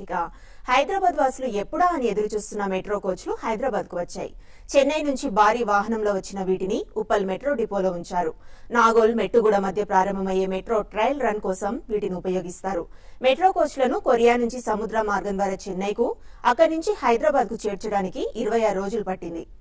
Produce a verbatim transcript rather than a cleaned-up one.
ఇక హైదరాబాద్ వాసులు ఎప్పుడా అని ఎదురు చూస్తున్న మెట్రో కోచ్లు హైదరాబాద్ కు వచ్చాయి. చెన్నై నుంచి భారీ వాహనంలో వచ్చిన వీటిని ఉప్పల్ మెట్రో డిపోలో ఉంచారు. నాగోల్ మెట్టుగూడ మధ్య ప్రారంభమయ్యే మెట్రో ట్రయల్ రన్ కోసం వీటిని ఉపయోగిస్తారు. మెట్రో కోచ్లను కొరియా నుంచి సముద్ర మార్గం ద్వారా చెన్నైకు, అక్కడి నుంచి హైదరాబాద్ కు చేర్చడానికి ఇరవై ఆరు రోజులు పట్టింది.